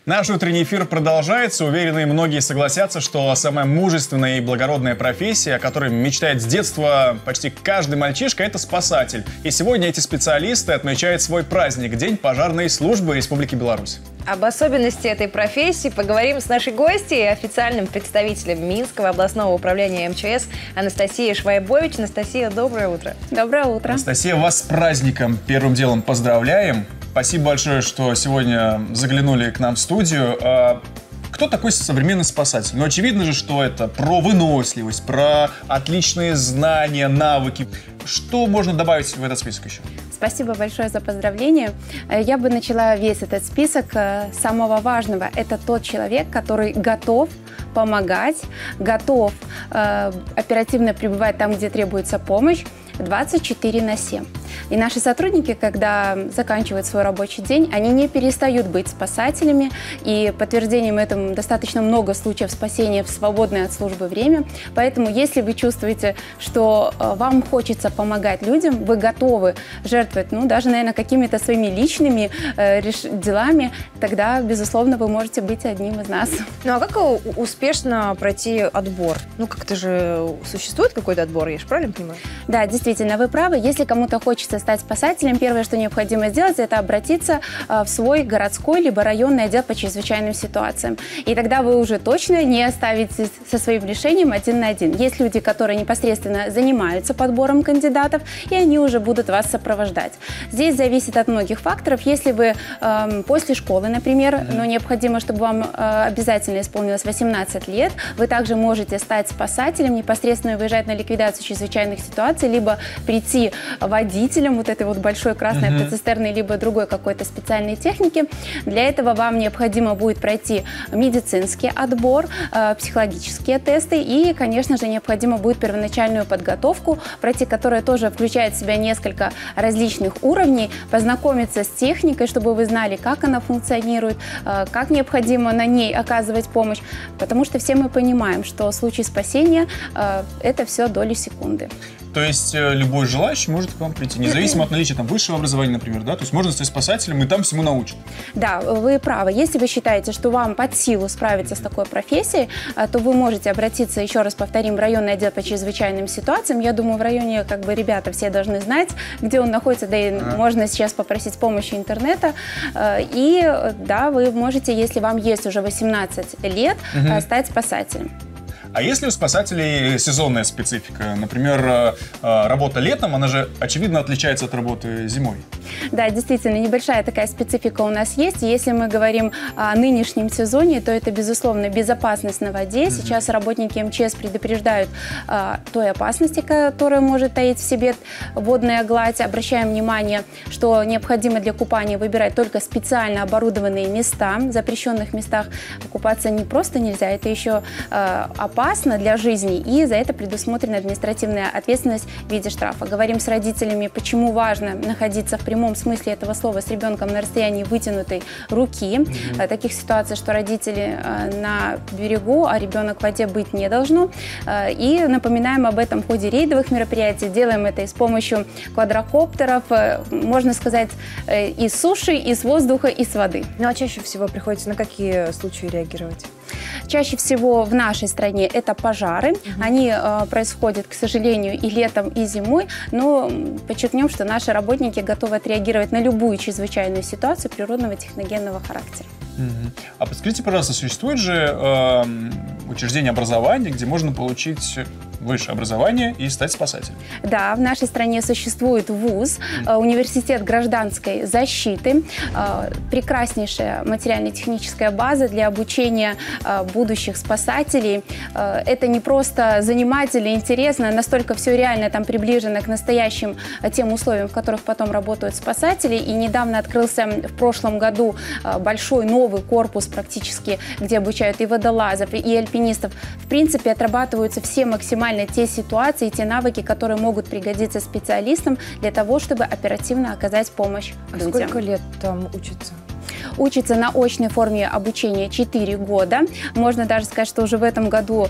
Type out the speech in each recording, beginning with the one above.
Наш утренний эфир продолжается. Уверены, многие согласятся, что самая мужественная и благородная профессия, о которой мечтает с детства почти каждый мальчишка, это спасатель. И сегодня эти специалисты отмечают свой праздник – День пожарной службы Республики Беларусь. Об особенности этой профессии поговорим с нашей гостьей, официальным представителем Минского областного управления МЧС Анастасией Швайбович. Анастасия, доброе утро. Доброе утро. Анастасия, вас с праздником первым делом поздравляем. Спасибо большое, что сегодня заглянули к нам в студию. Кто такой современный спасатель? Ну, очевидно же, что это про выносливость, про отличные знания, навыки. Что можно добавить в этот список еще? Спасибо большое за поздравления. Я бы начала весь этот список с самого важного. Это тот человек, который готов помогать, готов оперативно пребывать там, где требуется помощь, 24/7. И наши сотрудники, когда заканчивают свой рабочий день, они не перестают быть спасателями. И подтверждением этому достаточно много случаев спасения в свободное от службы время. Поэтому, если вы чувствуете, что вам хочется помогать людям, вы готовы жертвовать, даже, наверное, какими-то своими личными делами, тогда, безусловно, вы можете быть одним из нас. Ну, а как успешно пройти отбор? Как-то же существует какой-то отбор, я же правильно понимаю? Да, действительно, вы правы. Если кому-то хочется стать спасателем, первое, что необходимо сделать, это обратиться в свой городской либо районный отдел по чрезвычайным ситуациям. И тогда вы уже точно не оставитесь со своим решением один на один. Есть люди, которые непосредственно занимаются подбором кандидатов, и они уже будут вас сопровождать. Здесь зависит от многих факторов. Если вы после школы, например, но необходимо, чтобы вам обязательно исполнилось 18 лет, вы также можете стать спасателем, непосредственно выезжать на ликвидацию чрезвычайных ситуаций, либо прийти водителем вот этой вот большой красной автоцистерны, либо другой какой-то специальной техники. Для этого вам необходимо будет пройти медицинский отбор, психологические тесты и, конечно же, необходимо будет первоначальную подготовку пройти, которая тоже включает в себя несколько различных уровней, познакомиться с техникой, чтобы вы знали, как она функционирует, как необходимо на ней оказывать помощь, потому что все мы понимаем, что в случае спасения это все доли секунды. То есть любой желающий может к вам прийти, независимо от наличия высшего образования, например, да? То есть можно стать спасателем, и там всему научат. Да, вы правы. Если вы считаете, что вам под силу справиться с такой профессией, то вы можете обратиться, еще раз повторим, в районный отдел по чрезвычайным ситуациям. Я думаю, в районе, ребята все должны знать, где он находится, да и можно сейчас попросить помощи интернета. И да, вы можете, если вам есть уже 18 лет, стать спасателем. А есть ли у спасателей сезонная специфика? Например, работа летом, она же, очевидно, отличается от работы зимой. Да, действительно, небольшая такая специфика у нас есть. Если мы говорим о нынешнем сезоне, то это, безусловно, безопасность на воде. Сейчас работники МЧС предупреждают той опасности, которая может таить в себе водная гладь. Обращаем внимание, что необходимо для купания выбирать только специально оборудованные места. В запрещенных местах купаться не просто нельзя, это еще опасно для жизни, и за это предусмотрена административная ответственность в виде штрафа. Говорим с родителями, почему важно находиться в прямом смысле этого слова с ребенком на расстоянии вытянутой руки. Таких ситуаций, что родители на берегу, а ребенок в воде быть не должно. И напоминаем об этом в ходе рейдовых мероприятий. Делаем это и с помощью квадрокоптеров, можно сказать, и с суши, и с воздуха, и с воды. Ну а чаще всего приходится на какие случаи реагировать? Чаще всего в нашей стране это пожары. Они происходят, к сожалению, и летом, и зимой. Но подчеркнем, что наши работники готовы отреагировать на любую чрезвычайную ситуацию природного техногенного характера. А подскажите, пожалуйста, существует же учреждение образования, где можно получить высшее образование и стать спасателем? Да, в нашей стране существует ВУЗ, университет гражданской защиты, прекраснейшая материально-техническая база для обучения будущих спасателей. Это не просто занимательно, интересно, настолько все реально там приближено к настоящим тем условиям, в которых потом работают спасатели. И недавно открылся в прошлом году большой новый корпус практически, где обучают и водолазов, и альпинистов. В принципе, отрабатываются все максимально те ситуации, те навыки, которые могут пригодиться специалистам для того, чтобы оперативно оказать помощь людям. Сколько лет там учатся? Учится на очной форме обучения 4 года. Можно даже сказать, что уже в этом году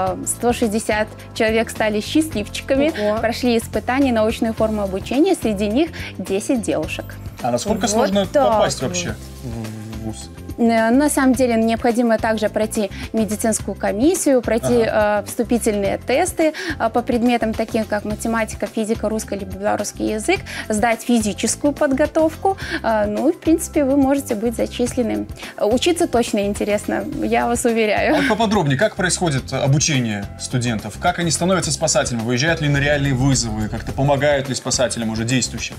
160 человек стали счастливчиками, прошли испытания на очную форму обучения, среди них 10 девушек. А насколько сложно попасть вообще в ВУЗ? На самом деле необходимо также пройти медицинскую комиссию, пройти вступительные тесты по предметам, таким как математика, физика, русский либо белорусский язык, сдать физическую подготовку. Ну и, в принципе, вы можете быть зачислены. Учиться точно интересно, я вас уверяю. Вот поподробнее, как происходит обучение студентов? Как они становятся спасателями? Выезжают ли на реальные вызовы? Как-то помогают ли спасателям уже действующим?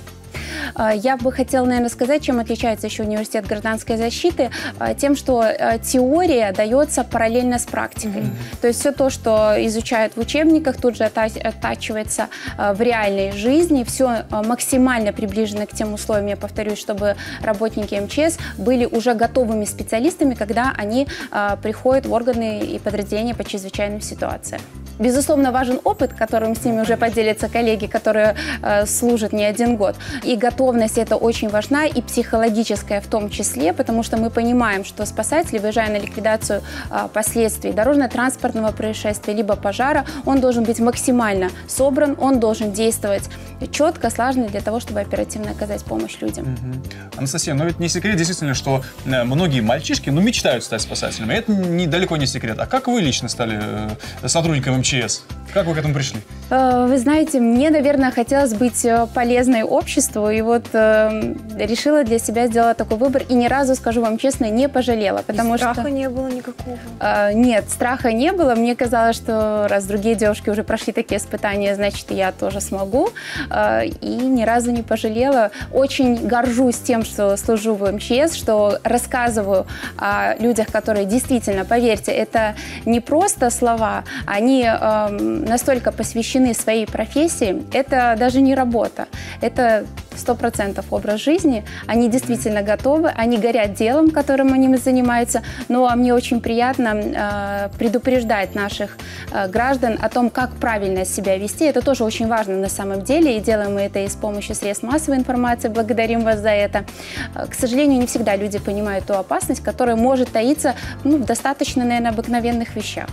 Я бы хотела, наверное, сказать, чем отличается еще университет гражданской защиты. Тем, что теория дается параллельно с практикой. То есть все то, что изучают в учебниках, тут же оттачивается в реальной жизни. Все максимально приближено к тем условиям, я повторюсь, чтобы работники МЧС были уже готовыми специалистами, когда они приходят в органы и подразделения по чрезвычайным ситуациям. Безусловно, важен опыт, которым с ними уже поделятся коллеги, которые служат не один год. И готовность это очень важна, и психологическая в том числе, потому что мы понимаем, что спасатель, выезжая на ликвидацию последствий дорожно-транспортного происшествия либо пожара, он должен быть максимально собран, он должен действовать четко, слаженно для того, чтобы оперативно оказать помощь людям. Анастасия, но ведь не секрет действительно, что многие мальчишки мечтают стать спасателями. Это далеко не секрет. А как вы лично стали сотрудником МЧС? Как вы к этому пришли? Вы знаете, мне, наверное, хотелось быть полезной обществу, и вот решила для себя сделать такой выбор, и ни разу, скажу вам честно, не пожалела, потому что... Страха не было никакого? Нет, страха не было. Мне казалось, что раз другие девушки уже прошли такие испытания, значит, и я тоже смогу, и ни разу не пожалела. Очень горжусь тем, что служу в МЧС, что рассказываю о людях, которые действительно, поверьте, это не просто слова, они настолько посвящены своей профессии, это даже не работа, это 100% образ жизни, они действительно готовы, они горят делом, которым они занимаются, но мне очень приятно предупреждать наших граждан о том, как правильно себя вести, это тоже очень важно на самом деле, и делаем мы это и с помощью средств массовой информации, благодарим вас за это. К сожалению, не всегда люди понимают ту опасность, которая может таиться в достаточно, наверное, обыкновенных вещах.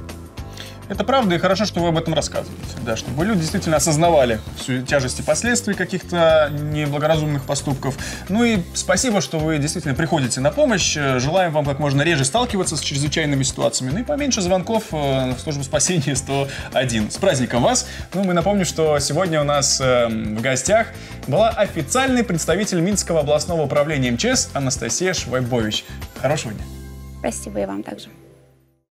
Это правда, и хорошо, что вы об этом рассказываете, да, чтобы люди действительно осознавали всю тяжесть и последствий каких-то неблагоразумных поступков. Ну и спасибо, что вы действительно приходите на помощь. Желаем вам как можно реже сталкиваться с чрезвычайными ситуациями, ну и поменьше звонков в службу спасения 101. С праздником вас! Ну, мы напомним, что сегодня у нас в гостях была официальный представитель Минского областного управления МЧС Анастасия Швайбович. Хорошего дня! Спасибо и вам также.